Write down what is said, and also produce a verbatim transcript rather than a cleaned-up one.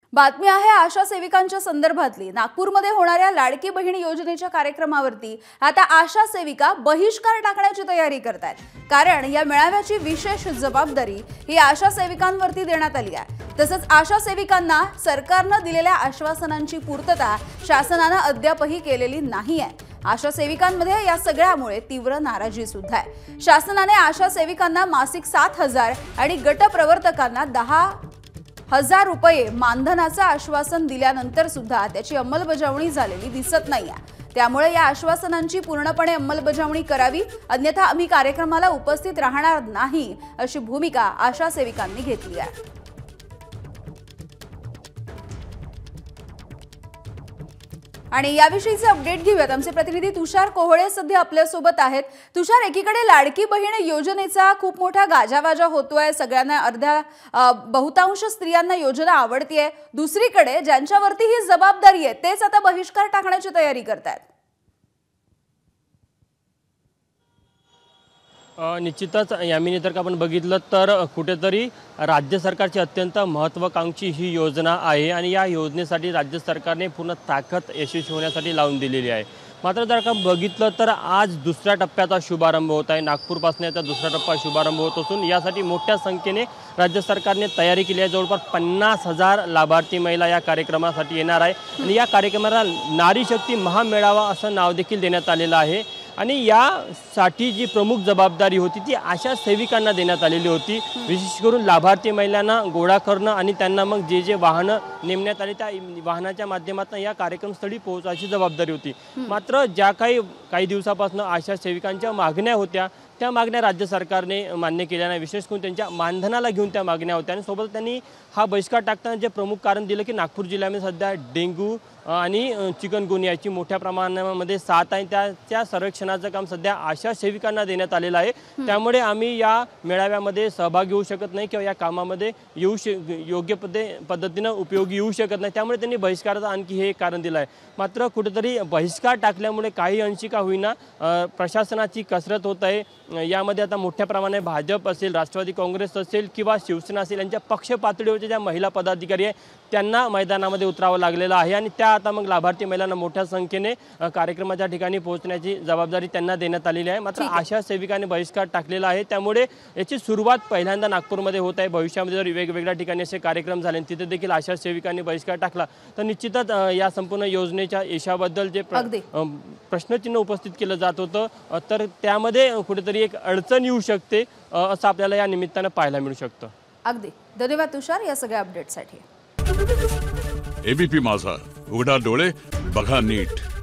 बातमी आहे आशा सेविकांच्या संदर्भातली। नागपूरमध्ये होणाऱ्या लाडकी बहीण योजनेच्या कार्यक्रमावरती आता आशा सेविका बहिष्कार टाकण्याची तयारी करतात, कारण या मेळाव्याची विशेष जबाबदारी ही आशा सेविकांवरती देण्यात आली आहे। तसंच आशा सेविकांना सरकारने दिलेल्या आश्वासनांची पूर्तता शासनाने अद्यापही केलेली नाही आहे। आशा सेविकांमध्ये या सगळ्यामुळे तीव्र नाराजी सुद्धा आहे। शासनाने आशा सेविकांना मासिक सात हजार आणि गट प्रवर्तकांना दहा हजार रुपये मानधनाचं आश्वासन दिल्यानंतर सुद्धा त्याची अंमलबजावणी झालेली दिसत नाहीये। त्यामुळे या आश्वासनांची पूर्णपणे अंमलबजावणी करावी, अन्यथा आम्ही कार्यक्रमाला उपस्थित राहणार नाही अशी भूमिका आशा सेविकांनी घेतली आहे। आणि याविषयीचे अपडेट घेऊयात। आमचे प्रतिनिधी तुषार कोहळे सध्या आपल्या सोबत आहेत। तुषार, एकीकडे लाडकी बहीण योजनेचा खूप मोठा गाजावाजा होतोय, सगळ्यांना अर्ध्या बहुतांश स्त्रियांना योजना आवडतीये, दुसरीकडे ज्यांच्यावरती ही जबाबदारी आहे तेच आता बहिष्कार टाकण्याची तयारी करतात। निश्चितच यामिनी तर आपण बघितलं तर कुठेतरी राज्य सरकारची अत्यंत महत्त्वाकांक्षी ही योजना आहे आणि या योजनेसाठी राज्य सरकारने पूर्ण ताकद यशस्वी होण्यासाठी लावून दिलेली आहे। मात्र जर का बघितलं तर आज दुसऱ्या टप्प्याचा शुभारंभ होत आहे। नागपूरपासून याचा दुसरा टप्पा शुभारंभ होत असून यासाठी मोठ्या संख्येने राज्य सरकारने तयारी केली आहे। जवळपास पन्नास हजार लाभार्थी महिला या कार्यक्रमासाठी येणार आहे आणि या कार्यक्रमाला नारी शक्ती महामेळावा असं नाव देखील देण्यात आलेलं आहे। आणि यासाठी जी प्रमुख जबाबदारी होती ती आशा सेविकांना देण्यात आलेली होती। विशेष करून लाभार्थी महिलांना गोळा करणं आणि त्यांना मग जे जे वाहनं नेमण्यात आली त्या वाहनाच्या माध्यमातून या कार्यक्रमस्थळी पोहोचायची जबाबदारी होती। मात्र ज्या काही काही दिवसापासून आशा सेविकांच्या मागण्या होत्या त्या मागण्या राज्य सरकारने मान्य केल्या नाही। विशेष करून त्यांच्या मानधनाला घेऊन त्या मागण्या होत्या आणि सोबत त्यांनी हा बहिष्कार टाकताना जे प्रमुख कारण दिलं की नागपूर जिल्ह्यामध्ये सध्या डेंग्यू आणि चिकनगुनियाची मोठ्या प्रमाणामध्ये साथ आहे, त्याच्या सर्वेक्षणाचं काम सध्या आशा सेविकांना देण्यात आलेलं आहे। त्यामुळे आम्ही या मेळाव्यामध्ये सहभागी होऊ शकत नाही किंवा या कामामध्ये येऊ श योग्य पद्धे पद्धतीनं उपयोगी येऊ शकत नाही, त्यामुळे त्यांनी बहिष्काराचं आणखी हे एक कारण दिलं आहे। मात्र कुठेतरी बहिष्कार टाकल्यामुळे काही अंशी का होईना प्रशासनाची कसरत होत आहे। यामध्ये आता मोठ्या प्रमाणात भाजप असेल, राष्ट्रवादी काँग्रेस असेल किंवा शिवसेना असेल यांच्या पक्ष पातळीवरच्या ज्या महिला पदाधिकारी आहे त्यांना मैदानामध्ये उतरावं लागलेलं आहे आणि त्या आता मग लाभार्थी महिलांना मोठ्या संख्येने कार्यक्रमाच्या ठिकाणी पोहोचण्याची जबाबदारी त्यांना देण्यात आलेली आहे। मात्र आशा सेविकांनी बहिष्कार टाकलेला आहे, त्यामुळे याची सुरुवात पहिल्यांदा नागपूरमध्ये होत आहे। भविष्यामध्ये जर वेगवेगळ्या ठिकाणी असे कार्यक्रम झाले तिथे देखील आशा सेविकांनी बहिष्कार टाकला तर निश्चितच या संपूर्ण योजनेच्या यशाबद्दल जे प्रश्नचिन्ह उपस्थित केलं जात होतं तर त्यामध्ये कुठेतरी एक अडचण येऊ शकते असं आपल्याला या निमित्तानं पाहायला मिळू शकतं। अगदी धन्यवाद तुषार या सगळ्या अपडेटसाठी। एबीपी माझा, उघडा डोळे बघा नीट।